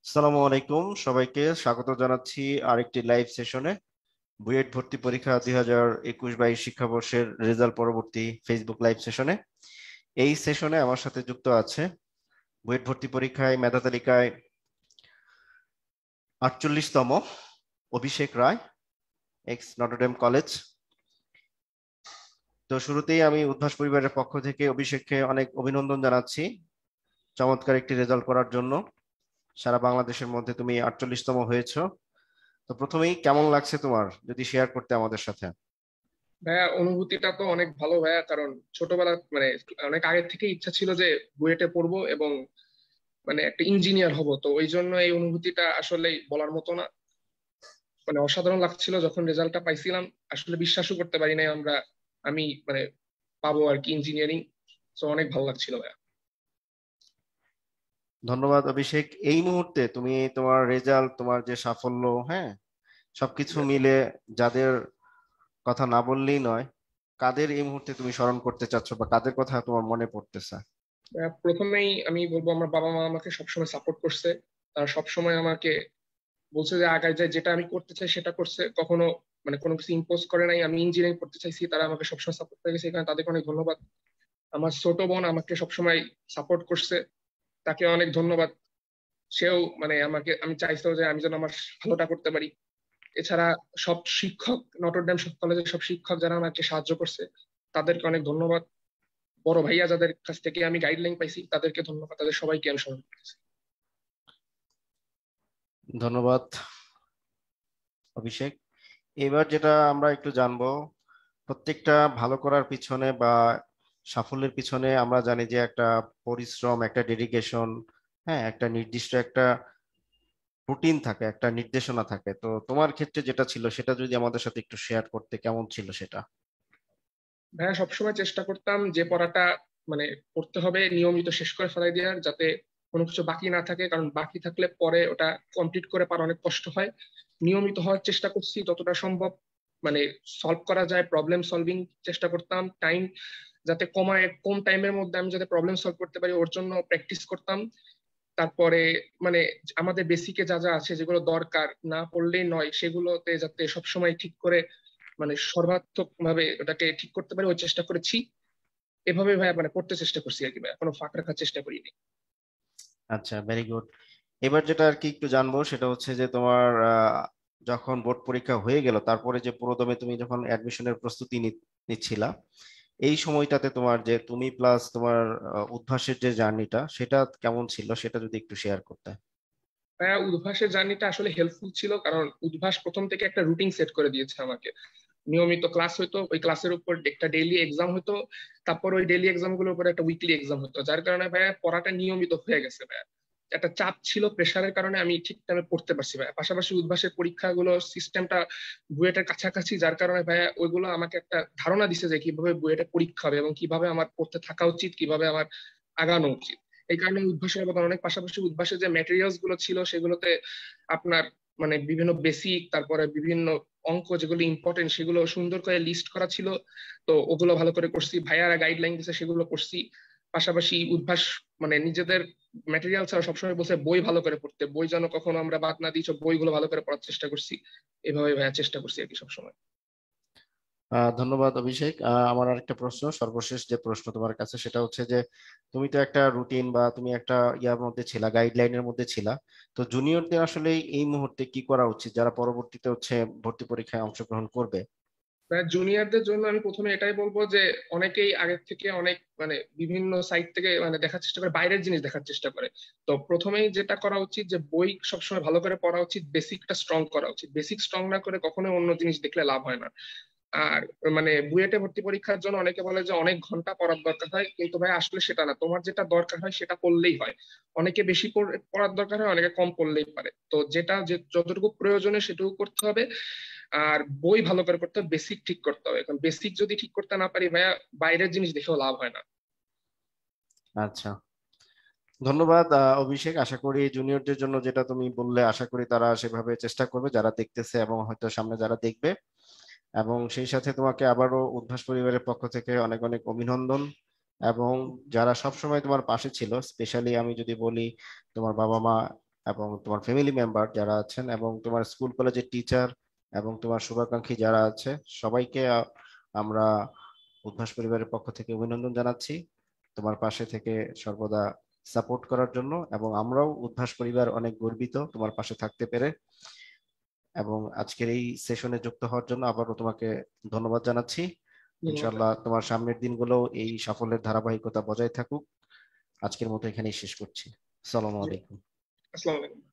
আসসালামু আলাইকুম, সবাইকে স্বাগত জানাচ্ছি আরেকটি লাইভ সেশনে। বুয়েট ভর্তি পরীক্ষা 2021-22 শিক্ষাবর্ষের রেজাল্ট পরবর্তী ফেসবুক লাইভ সেশনে। এই সেশনে আমার সাথে যুক্ত আছে বুয়েট ভর্তি পরীক্ষায় মেধা তালিকায় 48তম Abhishek Roy, ex Notre Dame college. তো শুরুতেই আমি উদ্ভাস পরিবারের পক্ষ থেকে অভিষেককে অনেক অভিনন্দন জানাচ্ছি চমৎকার একটি রেজাল্ট করার জন্য। সারা বাংলাদেশের মধ্যে তুমি 48তম হয়েছো। তো প্রথমেই কেমন লাগছে তোমার, যদি শেয়ার করতে আমাদের সাথে। ভাইয়া, অনুভূতিটা তো অনেক ভালো ভাইয়া। কারণ ছোটবেলা মানে অনেক আগে থেকে ইচ্ছা ছিল যে বুয়েটে পড়বো এবং মানে একটা ইঞ্জিনিয়ার হব। তো ওই জন্য এই অনুভূতিটা আসলে বলার মতো না। মানে অসাধারণ লাগছিল যখন রেজাল্টটা পাইছিলাম। আসলে বিশ্বাসও করতে পারি নাই আমি মানে পাবো আর কি ইঞ্জিনিয়ারিং। তো অনেক ভালো লাগছিল ভাইয়া। ধন্যবাদ অভিষেক। এই মুহূর্তে তুমি তোমার রেজাল্ট, তোমার যে সাফল্য, হ্যাঁ, সবকিছু মিলে যাদের কথা না বললেই নয়, কাদের এই মুহূর্তে তুমি স্মরণ করতে চাচ্ছ বা কাদের কথা তোমার মনে পড়তেছে? প্রথমেই আমি বলবো আমার বাবা মা আমাকে সবসময় সাপোর্ট করছে। তারা সবসময় আমাকে বলছে যে আগায় যায়, যেটা আমি করতে চাই সেটা করছে। কখনো মানে কোনো কিছু ইম্পোজ করে নাই। আমি ইঞ্জিনিয়ারিং করতে চাইছি, তারা আমাকে সবসময় সাপোর্ট করে গেছে, এখানে তাদেরকে অনেক ধন্যবাদ। আমার ছোট বোন আমাকে সবসময় সাপোর্ট করছে, তাকে অনেক ধন্যবাদ। সেও মানে আমাকে, আমি চাইছিলাম যে আমি যেন আমার ভালোটা করতে পারি। এছাড়া সব শিক্ষক, নটরডেম কলেজের সব শিক্ষক যারা আমাকে সাহায্য করছে তাদেরকে অনেক ধন্যবাদ। বড় ভাইয়া যাদের কাছ থেকে আমি গাইডলাইন পাইছি তাদেরকে ধন্যবাদ। তাদের সবাইকে আমি স্মরণ করতেছি। ধন্যবাদ অভিষেক। এবার যেটা আমরা একটু জানবো, প্রত্যেকটা ভালো করার পিছনে বা সাফল্যের পিছনে আমরা জানি যে একটা পরিশ্রম, একটা ডেডিকেশন, হ্যাঁ, একটা নির্দিষ্ট একটা রুটিন থাকে, একটা নির্দেশনা থাকে। তো তোমার ক্ষেত্রে যেটা ছিল সেটা যদি আমাদের সাথে একটু শেয়ার করতে, কেমন ছিল সেটা? ভাইয়া, সবসময় চেষ্টা করতাম যে পড়াটা মানে পড়তে হবে নিয়মিত শেষ করে ফেলাই দেওয়ার, যাতে কোনো কিছু বাকি না থাকে। কারণ বাকি থাকলে পরে ওটা কমপ্লিট করে পারা অনেক কষ্ট হয়। নিয়মিত হওয়ার চেষ্টা করছি যতটা সম্ভব। মানে সলভ করা যায়, প্রবলেম সলভিং চেষ্টা করতাম। টাইম যাতে কমায়, কম টাইমের মধ্যে আমি যাতে প্রবলেম সলভ করতে পারি ওর জন্য প্র্যাকটিস করতাম। তারপরে মানে আমাদের বেসিকে যা যা আছে যেগুলো দরকার না পড়লেই নয়, সেগুলোতে যাতে সবসময় ঠিক করে মানে সর্বাত্মক ভাবে ওটাকে ঠিক করতে পারি ওই চেষ্টা করেছি। এভাবে ভাই মানে পড়তে চেষ্টা করছি আর কি ভাই, কোনো ফাঁক রাখার চেষ্টা করিনি। আচ্ছা, ভেরি গুড। এবার যেটা আর কি একটু জানবো সেটা হচ্ছে যে তোমার যখন বোর্ড পরীক্ষা হয়ে গেল, তারপরে যে পুরোদমে তুমি যখন অ্যাডমিশনের প্রস্তুতি নিচ্ছিলা, এই সময়টাতে তোমার যে তুমি প্লাস তোমার উদ্ভাসের যে জার্নিটা, সেটা কেমন ছিল সেটা যদি একটু শেয়ার করতে। হ্যাঁ, উদ্ভাসের জার্নিটা আসলে হেল্পফুল ছিল, কারণ উদ্ভাস প্রথম থেকে একটা রুটিন সেট করে দিয়েছে আমাকে। নিয়মিত ক্লাস হইতো, ওই ক্লাসের উপর একটা ডেইলি এক্সাম হতো। তারপর ওই ডেইলি এক্সাম গুলোর উপর একটা উইকলি এক্সাম হতো, যার কারণে ভাইয়া পড়াটা নিয়মিত হয়ে গেছে ভাইয়া। একটা চাপ ছিল, প্রেশারের কারণে আমি ঠিক টাইমে পড়তে পারছি ভাইয়া। পাশাপাশি উদ্ভাসের পরীক্ষাগুলো সিস্টেমটা বুয়েটের কাছাকাছি, যার কারণে ভাইয়া ওইগুলো আমাকে একটা ধারণা দিছে যে কিভাবে বুয়েটে পরীক্ষা হবে এবং কিভাবে আমার পড়তে থাকা উচিত, কিভাবে আমার আগানো উচিত। এই কারণে উদ্ভাসের অবদান অনেক। পাশাপাশি উদ্ভাসের যে ম্যাটেরিয়ালস গুলো ছিল সেগুলোতে আপনার মানে বিভিন্ন বেসিক, তারপরে বিভিন্ন অঙ্ক যেগুলো ইম্পর্টেন্ট সেগুলো সুন্দর করে লিস্ট করা ছিল। তো ওগুলো ভালো করে করছি, ভাইয়ারা গাইডলাইন দিছে সেগুলো করছি। পাশাপাশি উদ্ভাস মানে নিজেদের ম্যাটেরিয়াল ছাড়া সবসময় বলছে বই ভালো করে পড়তে, বই যেন কখনো আমরা বাদ না দিই, সব বইগুলো ভালো করে পড়ার চেষ্টা করছি। এভাবে ভাইয়া চেষ্টা করছি আর কি সবসময়। ধন্যবাদ অভিষেক। আমার আরেকটা প্রশ্ন, সর্বশেষ যে প্রশ্ন তোমার কাছে, সেটা হচ্ছে যে তুমি তো একটা রুটিন বা তুমি একটা ইয়ার মধ্যে ছিলা, গাইডলাইনের মধ্যে ছিলা। তো জুনিয়রদের আসলে এই মুহূর্তে কি করা উচিত, যারা পরবর্তীতে হচ্ছে ভর্তি পরীক্ষায় অংশগ্রহণ করবে? জুনিয়রদের জন্য আমি প্রথমে এটাই বলবো যে অনেকেই আগের থেকে অনেক মানে বিভিন্ন সাইট থেকে মানে দেখার চেষ্টা করে, বাইরের জিনিস দেখার চেষ্টা করে। তো প্রথমেই যেটা করা উচিত যে বই সবসময় ভালো করে পড়া উচিত, বেসিকটা স্ট্রং করা উচিত। বেসিক স্ট্রং না করে কখনোই অন্য জিনিস দেখলে লাভ হয় না। আর মানে বুয়েটে ভর্তি পরীক্ষার জন্য অনেকে বলে যে অনেক ঘন্টা পড়ার দরকার হয়, কিন্তু ভাই আসলে সেটা না। তোমার যেটা দরকার হয় সেটা করলেই হয়। অনেকে বেশি পড়ার দরকার হয়, অনেকে কম পড়লেই পারে। তো যেটা যে যতটুকু প্রয়োজনে সেটুকু করতে হবে। আর বই ভালো করে করতে হবে, বেসিক ঠিক করতে হবে। কারণ বেসিক যদি ঠিক করতে না পারি ভাইয়া, বাইরের জিনিস দেখেও লাভ হয় না। আচ্ছা, ধন্যবাদ অভিষেক। আশা করি জুনিয়রদের জন্য যেটা তুমি বললে, আশা করি তারা সেভাবে চেষ্টা করবে, যারা দেখতেছে এবং হয়তো সামনে যারা দেখবে। এবং সেই সাথে তোমাকে আবারও উদ্ভাস পরিবারের পক্ষ থেকে অনেক অনেক অভিনন্দন। এবং যারা সব সময় তোমার পাশে ছিল, স্পেশালি আমি যদি বলি তোমার বাবা মা এবং তোমার ফ্যামিলি মেম্বার যারা আছেন এবং তোমার স্কুল কলেজের টিচার এবং তোমার শুভাকাঙ্ক্ষী যারা আছে সবাইকে আমরা উদ্ভাস পরিবারের পক্ষ থেকে অভিনন্দন জানাচ্ছি তোমার পাশে থেকে সর্বদা সাপোর্ট করার জন্য। এবং আমরাও উদ্ভাস পরিবার অনেক গর্বিত তোমার পাশে থাকতে পেরে। এবং আজকের এই সেশনে যুক্ত হওয়ার জন্য আবারও তোমাকে ধন্যবাদ জানাচ্ছি। ধন্যবাদ। ইনশাআল্লাহ তোমার সামনের দিনগুলো এই সাফল্যের ধারাবাহিকতা বজায় থাকুক। আজকের মতো এখানেই শেষ করছি। আসসালামু জি, আলাইকুম। আসসালামু আলাইকুম।